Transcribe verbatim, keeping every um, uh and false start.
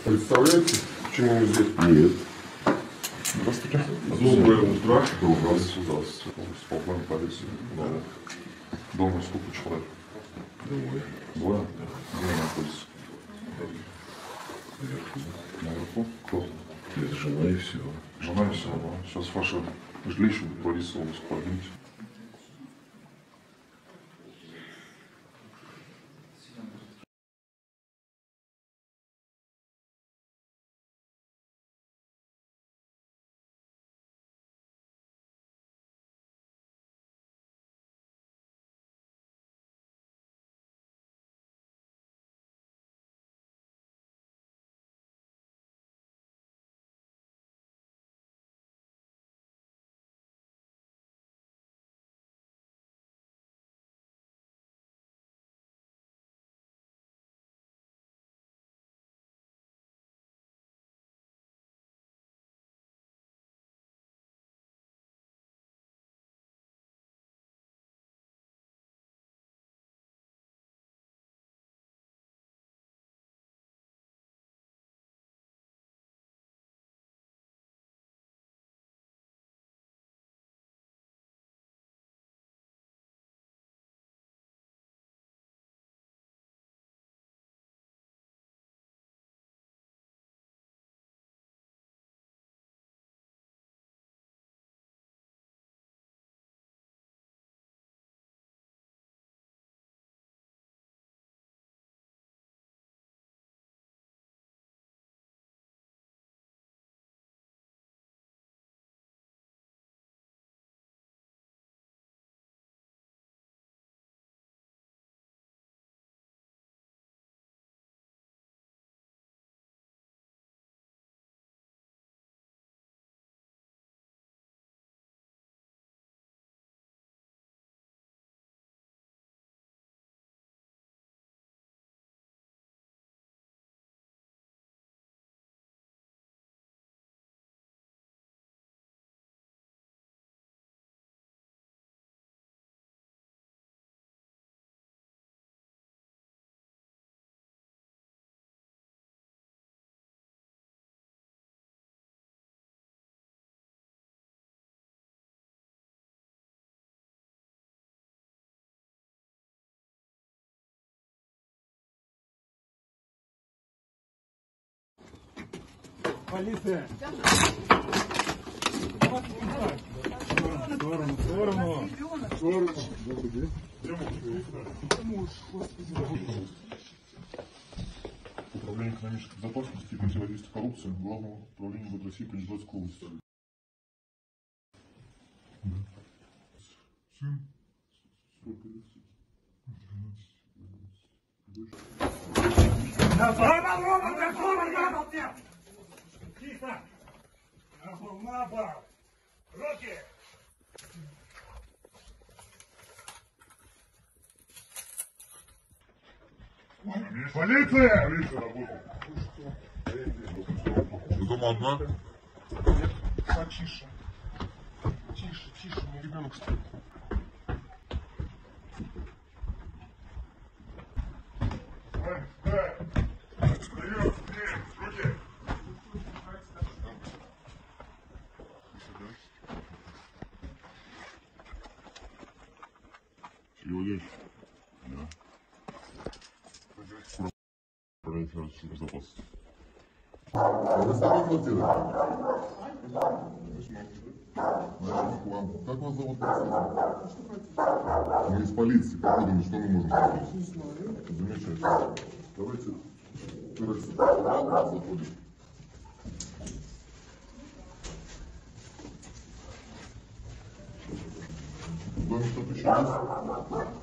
Представляете, почему мы здесь? Нет. Здравствуйте. Доброе утро. Доброе утро. С полковником полиции. Да. Дома сколько человек? Двое. Двое? Где находится? Наверху. Наверху? Кто? Это жена и все. Жена и все. Да. Сейчас ваше жилище будет проводиться обыск. Пойдемте. Полиция! В сторону, в сторону, в сторону. Добрый день. Управление экономической безопасности и противодействия коррупции Главного управления МВД России по Нижегородской области. Да. Сын? Сколько лет? Тихо! На пол! Руки! Полиция! Полиция работает. Ты дома одна? Нет, потише. Тише, тише, у меня ребенок спит. Сегодня? Да. Управление финансовой безопасности. Вы сами платили? Как вас зовут? Мы из полиции. Как вы думаете, что мы можем сделать? Замечательно. Давайте. Короче, заходим. В доме что-то еще есть?